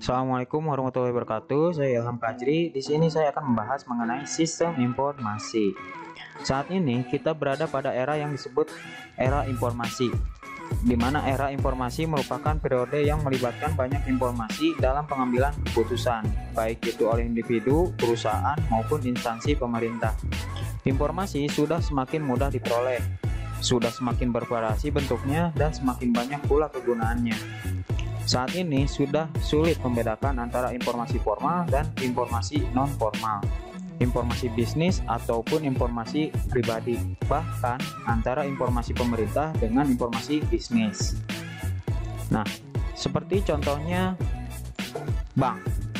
Assalamualaikum warahmatullahi wabarakatuh. Saya Ilham Fajri. Di sini saya akan membahas mengenai sistem informasi. Saat ini kita berada pada era yang disebut era informasi, di mana era informasi merupakan periode yang melibatkan banyak informasi dalam pengambilan keputusan, baik itu oleh individu, perusahaan, maupun instansi pemerintah. Informasi sudah semakin mudah diperoleh, sudah semakin bervariasi bentuknya, dan semakin banyak pula kegunaannya. Saat ini sudah sulit membedakan antara informasi formal dan informasi non-formal, informasi bisnis ataupun informasi pribadi, bahkan antara informasi pemerintah dengan informasi bisnis. Nah, seperti contohnya bank.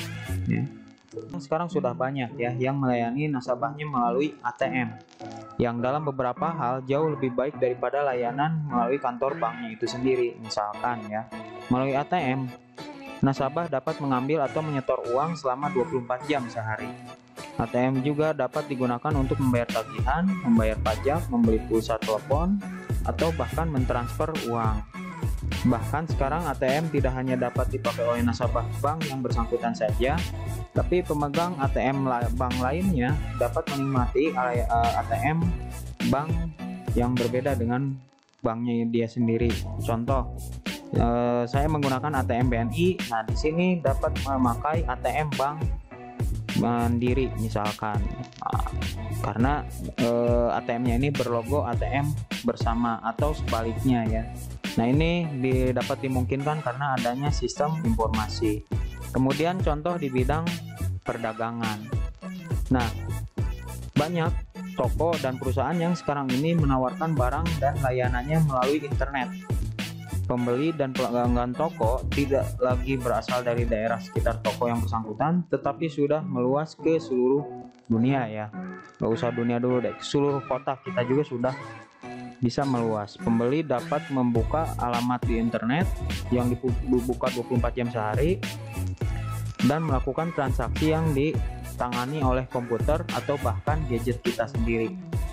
Sekarang sudah banyak ya yang melayani nasabahnya melalui ATM, yang dalam beberapa hal jauh lebih baik daripada layanan melalui kantor banknya itu sendiri. Misalkan ya, melalui ATM, nasabah dapat mengambil atau menyetor uang selama 24 jam sehari. ATM juga dapat digunakan untuk membayar tagihan, membayar pajak, membeli pulsa telepon, atau bahkan mentransfer uang. Bahkan sekarang ATM tidak hanya dapat dipakai oleh nasabah bank yang bersangkutan saja, tapi pemegang ATM bank lainnya dapat menikmati ATM bank yang berbeda dengan banknya dia sendiri. Contoh, saya menggunakan ATM BNI. Nah, di sini dapat memakai ATM Bank Mandiri misalkan, karena ATM-nya ini berlogo ATM bersama atau sebaliknya ya. Nah, ini dapat dimungkinkan karena adanya sistem informasi. Kemudian contoh di bidang perdagangan. Nah, banyak toko dan perusahaan yang sekarang ini menawarkan barang dan layanannya melalui internet. Pembeli dan pelanggan toko tidak lagi berasal dari daerah sekitar toko yang bersangkutan, tetapi sudah meluas ke seluruh dunia ya. Nggak usah dunia dulu deh, seluruh kota kita juga sudah bisa meluas. Pembeli dapat membuka alamat di internet yang dibuka 24 jam sehari dan melakukan transaksi yang ditangani oleh komputer atau bahkan gadget kita sendiri.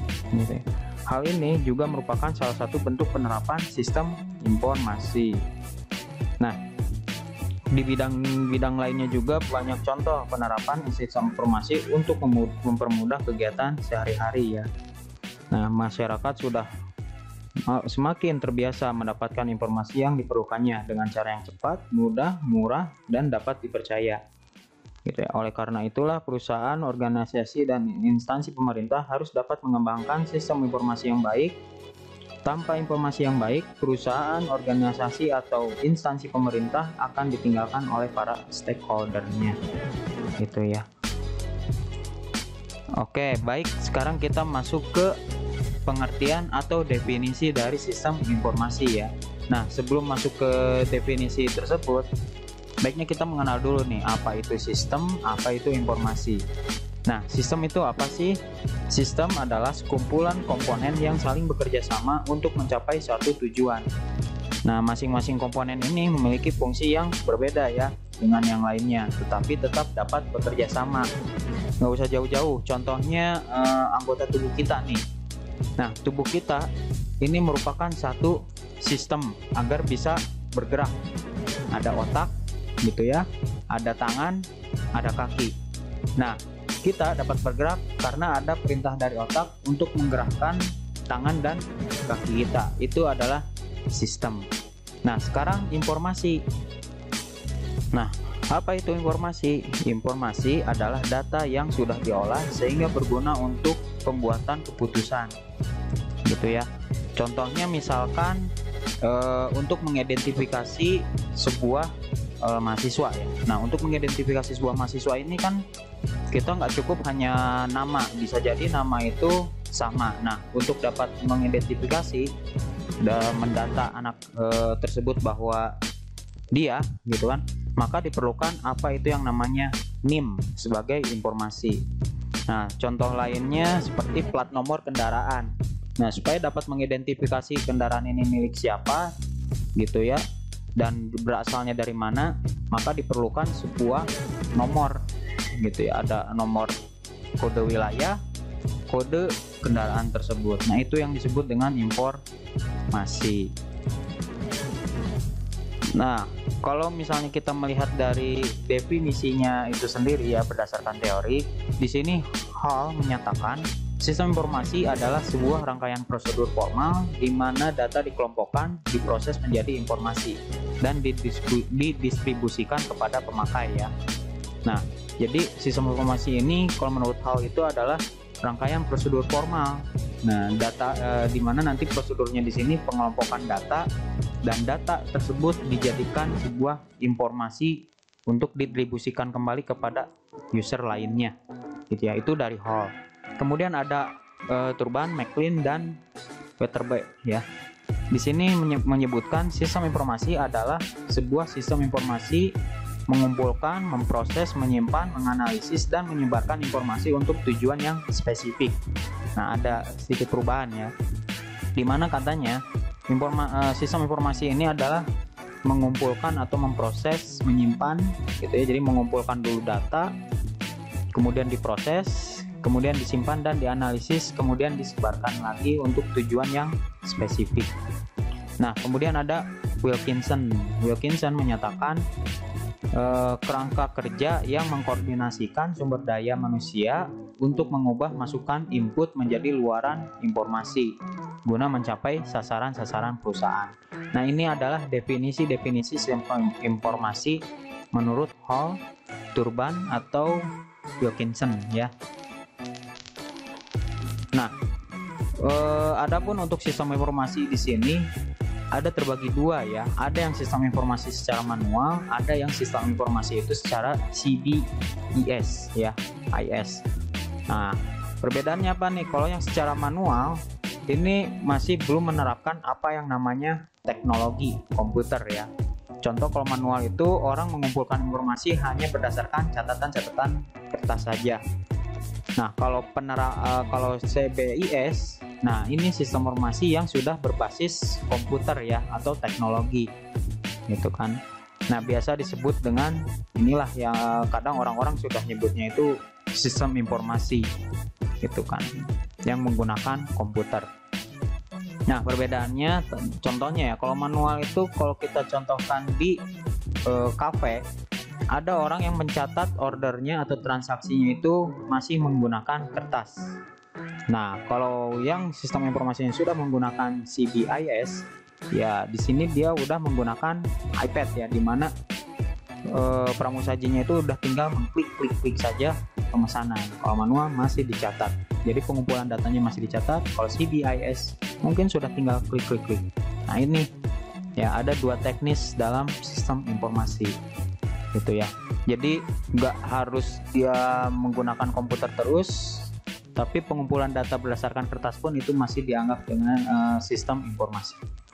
Hal ini juga merupakan salah satu bentuk penerapan sistem informasi. Nah, di bidang lainnya juga banyak contoh penerapan sistem informasi untuk mempermudah kegiatan sehari-hari ya. Nah, masyarakat sudah semakin terbiasa mendapatkan informasi yang diperlukannya dengan cara yang cepat, mudah, murah, dan dapat dipercaya. Gitu ya. Oleh karena itulah perusahaan, organisasi, dan instansi pemerintah harus dapat mengembangkan sistem informasi yang baik. Tanpa informasi yang baik, perusahaan, organisasi, atau instansi pemerintah akan ditinggalkan oleh para stakeholder-nya. Gitu ya. Oke, baik. Sekarang kita masuk ke pengertian atau definisi dari sistem informasi ya. Nah, sebelum masuk ke definisi tersebut, baiknya kita mengenal dulu nih apa itu sistem, apa itu informasi. Nah, sistem itu apa sih? Sistem adalah sekumpulan komponen yang saling bekerja sama untuk mencapai suatu tujuan. Nah, masing-masing komponen ini memiliki fungsi yang berbeda ya dengan yang lainnya, tetapi tetap dapat bekerja sama. Nggak usah jauh-jauh, contohnya anggota tubuh kita nih. Nah, tubuh kita ini merupakan satu sistem agar bisa bergerak. Ada otak gitu ya, ada tangan, ada kaki. Nah, kita dapat bergerak karena ada perintah dari otak untuk menggerakkan tangan dan kaki kita. Itu adalah sistem. Nah, sekarang informasi. Nah, apa itu informasi? Informasi adalah data yang sudah diolah sehingga berguna untuk pembuatan keputusan. Gitu ya. Contohnya misalkan untuk mengidentifikasi sebuah mahasiswa ya. Nah, untuk mengidentifikasi sebuah mahasiswa ini kan kita nggak cukup hanya nama, bisa jadi nama itu sama. Nah, untuk dapat mengidentifikasi dan mendata anak tersebut bahwa dia gitu kan, maka diperlukan apa itu yang namanya NIM sebagai informasi. Nah, contoh lainnya seperti plat nomor kendaraan. Nah, supaya dapat mengidentifikasi kendaraan ini milik siapa gitu ya, dan berasalnya dari mana, maka diperlukan sebuah nomor gitu ya. Ada nomor kode wilayah, kode kendaraan tersebut. Nah, itu yang disebut dengan informasi. Nah, Kalau misalnya kita melihat dari definisinya itu sendiri ya, berdasarkan teori, di sini Hall menyatakan sistem informasi adalah sebuah rangkaian prosedur formal di mana data dikelompokkan, diproses menjadi informasi, dan didistribusikan kepada pemakai ya. Nah, jadi sistem informasi ini kalau menurut Hall itu adalah rangkaian prosedur formal. Nah, di mana nanti prosedurnya di sini pengelompokan data, dan data tersebut dijadikan sebuah informasi untuk didistribusikan kembali kepada user lainnya, gitu ya. Itu dari Hall. Kemudian ada Turban, McLean, dan Westerby ya. Di sini menyebutkan sistem informasi adalah sebuah sistem informasi mengumpulkan, memproses, menyimpan, menganalisis, dan menyebarkan informasi untuk tujuan yang spesifik. Nah, ada sedikit perubahan ya, dimana katanya sistem informasi ini adalah mengumpulkan atau memproses, menyimpan gitu ya. Jadi mengumpulkan dulu data, kemudian diproses, kemudian disimpan dan dianalisis, kemudian disebarkan lagi untuk tujuan yang spesifik. Nah, kemudian ada Wilkinson. Wilkinson menyatakan kerangka kerja yang mengkoordinasikan sumber daya manusia untuk mengubah masukan input menjadi luaran informasi guna mencapai sasaran-sasaran perusahaan. Nah, ini adalah definisi-definisi sistem informasi menurut Hall, Turban, atau Wilkinson ya. Nah, adapun untuk sistem informasi di sini ada terbagi dua ya. Ada yang sistem informasi secara manual, ada yang sistem informasi itu secara CBIS ya, IS. Nah, perbedaannya apa nih? Kalau yang secara manual ini masih belum menerapkan apa yang namanya teknologi komputer ya. Contoh, kalau manual itu orang mengumpulkan informasi hanya berdasarkan catatan-catatan kertas saja. Nah, kalau CBIS, nah ini sistem informasi yang sudah berbasis komputer ya, atau teknologi gitu kan. Nah, biasa disebut dengan inilah yang kadang orang-orang sudah nyebutnya itu sistem informasi gitu kan, yang menggunakan komputer. Nah, perbedaannya contohnya ya, kalau manual itu kalau kita contohkan di kafe, ada orang yang mencatat ordernya atau transaksinya itu masih menggunakan kertas. Nah, kalau yang sistem informasi yang sudah menggunakan CBIS, ya di sini dia udah menggunakan iPad ya, dimana pramusajinya itu udah tinggal mengklik saja pemesanan. Kalau manual masih dicatat, jadi pengumpulan datanya masih dicatat. Kalau CBIS mungkin sudah tinggal klik. Nah, ini ya, ada dua teknis dalam sistem informasi gitu ya. Jadi nggak harus dia menggunakan komputer terus, tapi pengumpulan data berdasarkan kertas pun itu masih dianggap dengan sistem informasi.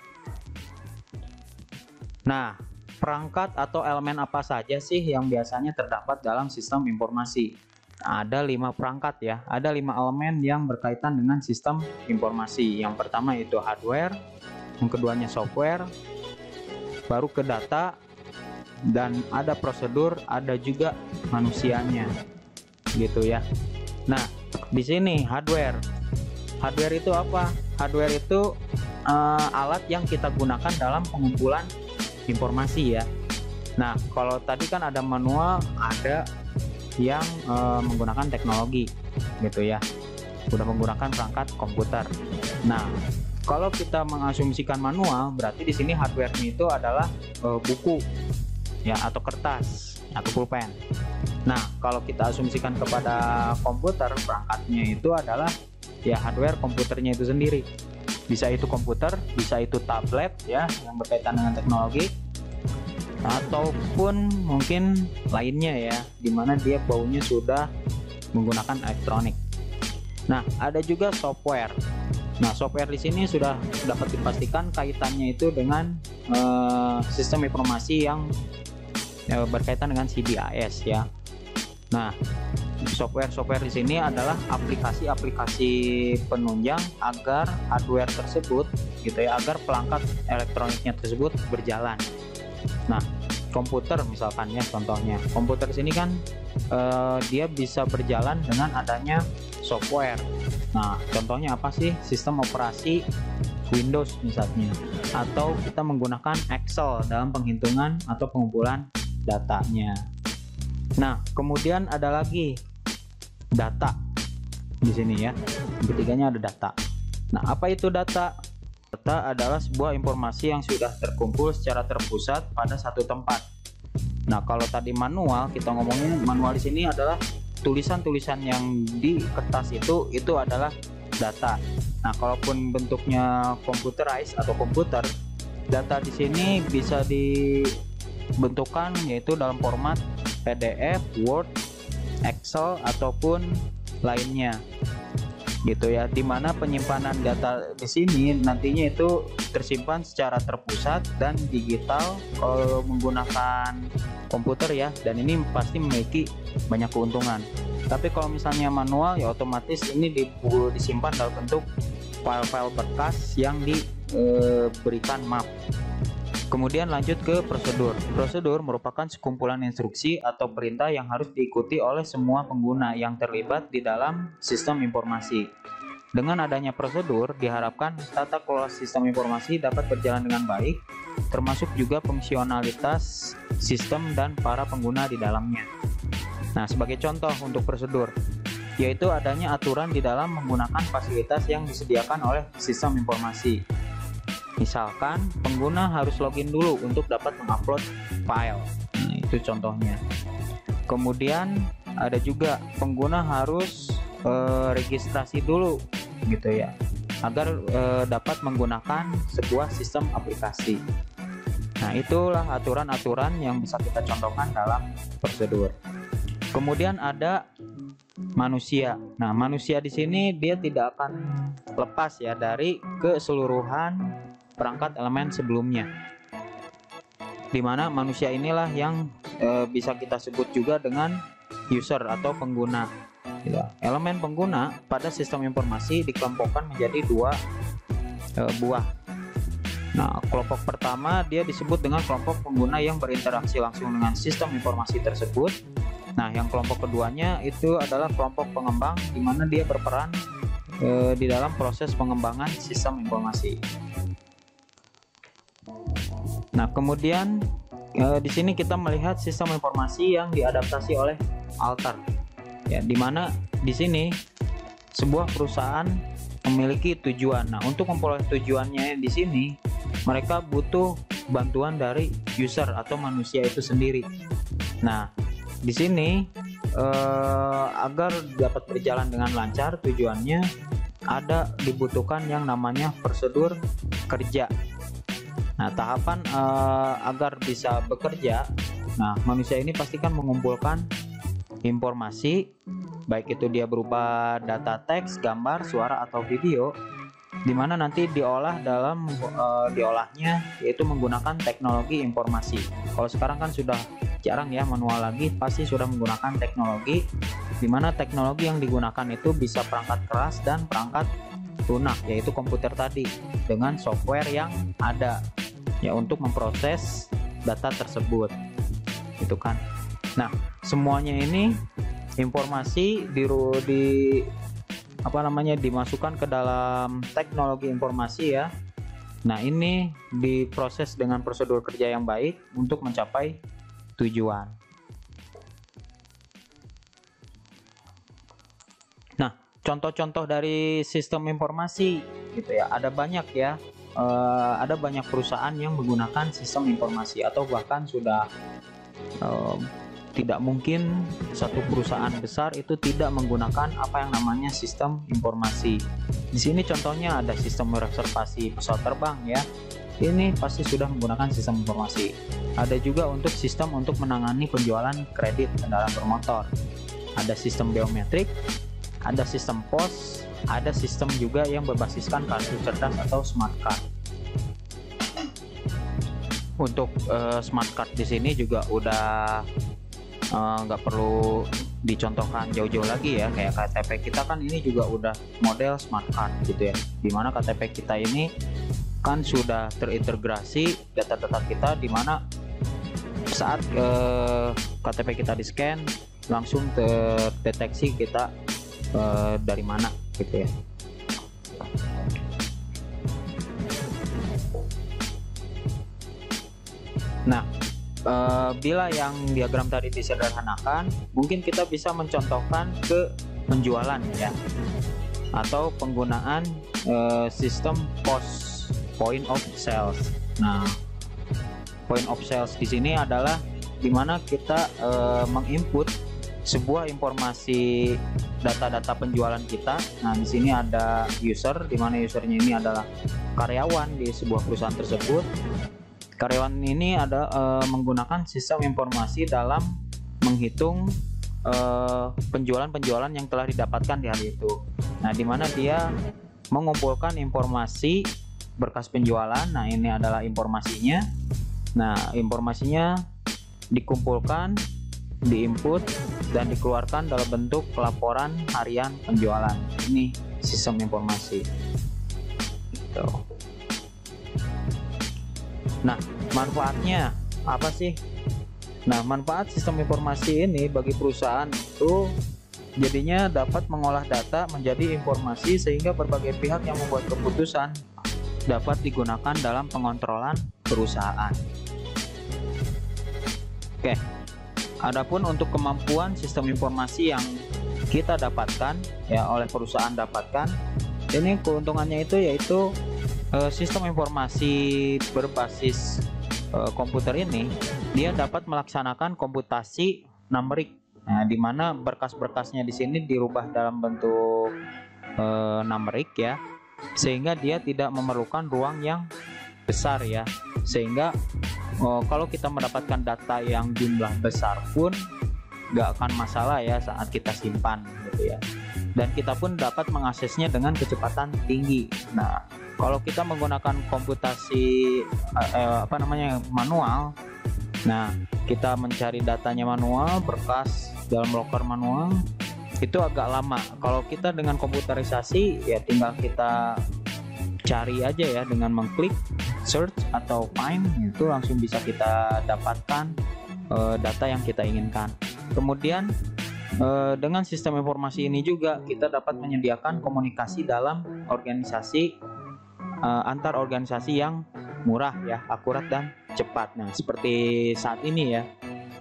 Nah, perangkat atau elemen apa saja sih yang biasanya terdapat dalam sistem informasi? Nah, ada 5 perangkat ya, ada 5 elemen yang berkaitan dengan sistem informasi. Yang pertama itu hardware, yang keduanya software, baru ke data, dan ada prosedur, ada juga manusianya gitu ya. Nah, di sini hardware itu apa? Hardware itu alat yang kita gunakan dalam pengumpulan informasi ya. Nah, kalau tadi kan ada manual, ada yang menggunakan teknologi gitu ya, sudah menggunakan perangkat komputer. Nah, kalau kita mengasumsikan manual, berarti di sini hardware-nya itu adalah buku ya, atau kertas atau pulpen. Nah, kalau kita asumsikan kepada komputer, perangkatnya itu adalah ya hardware komputernya itu sendiri. Bisa itu komputer, bisa itu tablet ya, yang berkaitan dengan teknologi, ataupun mungkin lainnya ya, dimana dia baunya sudah menggunakan elektronik. Nah, ada juga software. Nah, software di sini sudah dapat dipastikan kaitannya itu dengan sistem informasi yang berkaitan dengan CBIS ya. Nah, software di sini adalah aplikasi-aplikasi penunjang agar hardware tersebut gitu ya, agar pelangkat elektroniknya tersebut berjalan. Nah, komputer misalkan ya, contohnya komputer di sini kan dia bisa berjalan dengan adanya software. Nah, contohnya apa sih? Sistem operasi Windows misalnya, atau kita menggunakan Excel dalam penghitungan atau pengumpulan datanya. Nah, kemudian ada lagi data di sini ya. Ketiganya ada data. Nah, apa itu data? Data adalah sebuah informasi yang sudah terkumpul secara terpusat pada satu tempat. Nah, kalau tadi manual, kita ngomongin manual di sini adalah tulisan-tulisan yang di kertas itu adalah data. Nah, kalaupun bentuknya computerized atau komputer, data di sini bisa dibentukkan yaitu dalam format PDF, Word, Excel ataupun lainnya. Gitu ya, dimana penyimpanan data di sini nantinya itu tersimpan secara terpusat dan digital kalau menggunakan komputer ya, dan ini pasti memiliki banyak keuntungan. Tapi kalau misalnya manual ya otomatis ini disimpan dalam bentuk file-file berkas yang diberikan map. Kemudian lanjut ke prosedur. Prosedur merupakan sekumpulan instruksi atau perintah yang harus diikuti oleh semua pengguna yang terlibat di dalam sistem informasi. Dengan adanya prosedur, diharapkan tata kelola sistem informasi dapat berjalan dengan baik, termasuk juga fungsionalitas sistem dan para pengguna di dalamnya. Nah, sebagai contoh untuk prosedur, yaitu adanya aturan di dalam menggunakan fasilitas yang disediakan oleh sistem informasi. Misalkan pengguna harus login dulu untuk dapat mengupload file. Nah, itu contohnya. Kemudian ada juga pengguna harus registrasi dulu gitu ya, agar dapat menggunakan sebuah sistem aplikasi. Nah, itulah aturan-aturan yang bisa kita contohkan dalam prosedur. Kemudian ada manusia. Nah, manusia di sini dia tidak akan lepas ya dari keseluruhan perangkat elemen sebelumnya, dimana manusia inilah yang bisa kita sebut juga dengan user atau pengguna. Elemen pengguna pada sistem informasi dikelompokkan menjadi dua buah. Nah, kelompok pertama dia disebut dengan kelompok pengguna yang berinteraksi langsung dengan sistem informasi tersebut. Nah, yang kelompok keduanya itu adalah kelompok pengembang, di mana dia berperan di dalam proses pengembangan sistem informasi. Nah, kemudian di sini kita melihat sistem informasi yang diadaptasi oleh Altair, ya, di mana di sini sebuah perusahaan memiliki tujuan. Nah, untuk memperoleh tujuannya di sini, mereka butuh bantuan dari user atau manusia itu sendiri. Nah, di sini agar dapat berjalan dengan lancar tujuannya, dibutuhkan yang namanya prosedur kerja. Nah, tahapan agar bisa bekerja, nah manusia ini pastikan mengumpulkan informasi, baik itu dia berupa data teks, gambar, suara atau video, dimana nanti diolahnya yaitu menggunakan teknologi informasi. Kalau sekarang kan sudah jarang ya manual lagi, pasti sudah menggunakan teknologi, dimana teknologi yang digunakan itu bisa perangkat keras dan perangkat lunak, yaitu komputer tadi dengan software yang ada ya untuk memproses data tersebut, gitu kan. Nah, semuanya ini informasi dimasukkan ke dalam teknologi informasi ya. Nah, ini diproses dengan prosedur kerja yang baik untuk mencapai tujuan. Nah, contoh-contoh dari sistem informasi gitu ya, ada banyak ya. Ada banyak perusahaan yang menggunakan sistem informasi, atau bahkan sudah tidak mungkin satu perusahaan besar itu tidak menggunakan apa yang namanya sistem informasi. Di sini contohnya ada sistem reservasi pesawat terbang ya. Ini pasti sudah menggunakan sistem informasi. Ada juga untuk sistem untuk menangani penjualan kredit kendaraan bermotor. Ada sistem biometrik, ada sistem pos, ada sistem juga yang berbasiskan kartu cerdas atau smart card. Untuk smart card di sini juga udah nggak perlu dicontohkan jauh-jauh lagi ya, kayak KTP kita kan ini juga udah model smart card gitu ya, dimana KTP kita ini kan sudah terintegrasi data-data kita, dimana saat KTP kita di scan langsung terdeteksi kita dari mana gitu ya. Bila yang diagram tadi disederhanakan, mungkin kita bisa mencontohkan ke penjualan ya, atau penggunaan sistem POS, point of sales. Nah, point of sales di sini adalah dimana kita menginput sebuah informasi data-data penjualan kita. Nah, di sini ada user, di mana usernya ini adalah karyawan di sebuah perusahaan tersebut. Karyawan ini ada menggunakan sistem informasi dalam menghitung penjualan-penjualan yang telah didapatkan di hari itu. Nah, di mana dia mengumpulkan informasi berkas penjualan. Nah, ini adalah informasinya. Nah, informasinya dikumpulkan, diinput, dan dikeluarkan dalam bentuk laporan harian penjualan. Ini sistem informasi. Gitu. Nah, manfaatnya apa sih? Nah, manfaat sistem informasi ini bagi perusahaan itu jadinya dapat mengolah data menjadi informasi sehingga berbagai pihak yang membuat keputusan dapat digunakan dalam pengontrolan perusahaan. Oke. Adapun untuk kemampuan sistem informasi yang kita dapatkan ya oleh perusahaan dapatkan, ini keuntungannya itu yaitu sistem informasi berbasis komputer ini dia dapat melaksanakan komputasi numerik. Nah, di mana berkas-berkasnya di sini dirubah dalam bentuk numerik ya, sehingga dia tidak memerlukan ruang yang besar ya, sehingga kalau kita mendapatkan data yang jumlah besar pun nggak akan masalah ya saat kita simpan gitu ya, dan kita pun dapat mengaksesnya dengan kecepatan tinggi. Nah, kalau kita menggunakan komputasi manual, nah kita mencari datanya manual, berkas dalam loker manual itu agak lama. Kalau kita dengan komputerisasi ya tinggal kita cari aja ya, dengan mengklik search atau find itu langsung bisa kita dapatkan data yang kita inginkan. Kemudian dengan sistem informasi ini juga kita dapat menyediakan komunikasi dalam organisasi antar organisasi yang murah ya, akurat dan cepat. Nah, seperti saat ini ya,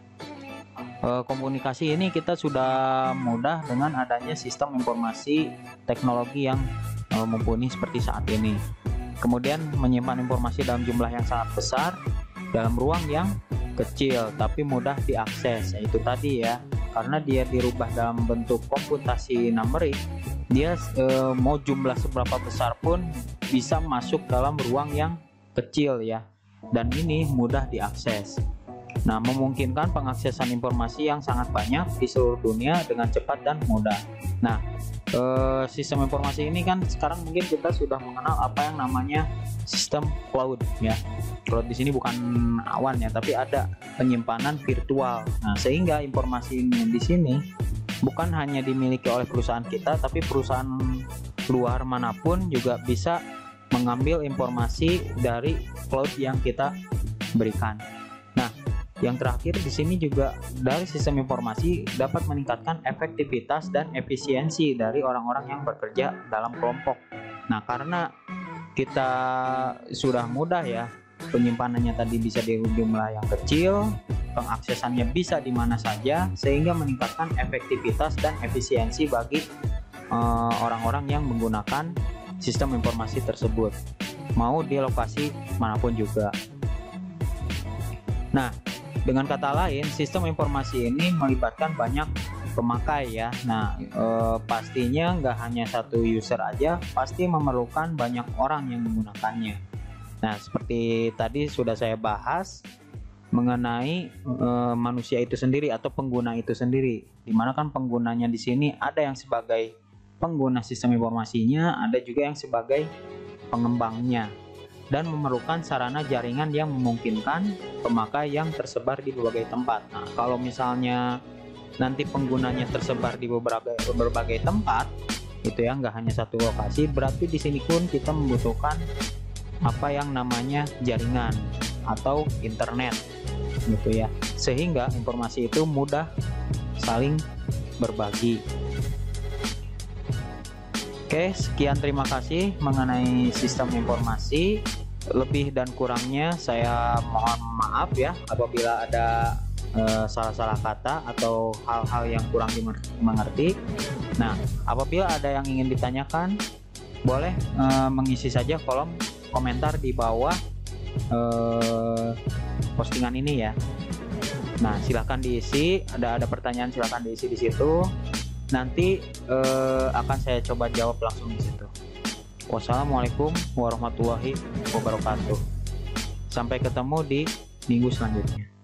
komunikasi ini kita sudah mudah dengan adanya sistem informasi teknologi yang mumpuni seperti saat ini. Kemudian menyimpan informasi dalam jumlah yang sangat besar dalam ruang yang kecil tapi mudah diakses. Itu tadi ya, karena dia dirubah dalam bentuk komputasi numerik, dia mau jumlah seberapa besar pun bisa masuk dalam ruang yang kecil ya, dan ini mudah diakses. Nah, memungkinkan pengaksesan informasi yang sangat banyak di seluruh dunia dengan cepat dan mudah. Nah, sistem informasi ini kan sekarang mungkin kita sudah mengenal apa yang namanya sistem cloud ya. Cloud di sini bukan awan ya, tapi ada penyimpanan virtual. Nah, sehingga informasi ini di sini bukan hanya dimiliki oleh perusahaan kita, tapi perusahaan luar manapun juga bisa mengambil informasi dari cloud yang kita berikan. Nah, yang terakhir di sini juga dari sistem informasi dapat meningkatkan efektivitas dan efisiensi dari orang-orang yang bekerja dalam kelompok. Nah, karena kita sudah mudah ya, penyimpanannya tadi bisa di jumlah yang kecil, pengaksesannya bisa di mana saja, sehingga meningkatkan efektivitas dan efisiensi bagi orang-orang yang menggunakan sistem informasi tersebut, mau di lokasi manapun juga. Nah, dengan kata lain, sistem informasi ini melibatkan banyak pemakai ya. Nah, pastinya nggak hanya satu user aja, pasti memerlukan banyak orang yang menggunakannya. Nah, seperti tadi sudah saya bahas mengenai manusia itu sendiri atau pengguna itu sendiri. Dimana kan penggunanya di sini ada yang sebagai pengguna sistem informasinya, ada juga yang sebagai pengembangnya, dan memerlukan sarana jaringan yang memungkinkan pemakai yang tersebar di berbagai tempat. Nah, kalau misalnya nanti penggunanya tersebar di berbagai tempat, itu ya nggak hanya satu lokasi, berarti di sini pun kita membutuhkan apa yang namanya jaringan atau internet, gitu ya, sehingga informasi itu mudah saling berbagi. Oke, sekian, terima kasih mengenai sistem informasi. Lebih dan kurangnya saya mohon maaf ya apabila ada salah-salah kata atau hal-hal yang kurang dimengerti. Nah, apabila ada yang ingin ditanyakan, boleh mengisi saja kolom komentar di bawah postingan ini ya. Nah, silahkan diisi. Ada pertanyaan silahkan diisi di situ. Nanti akan saya coba jawab langsung di situ. Wassalamualaikum warahmatullahi wabarakatuh. Sampai ketemu di minggu selanjutnya.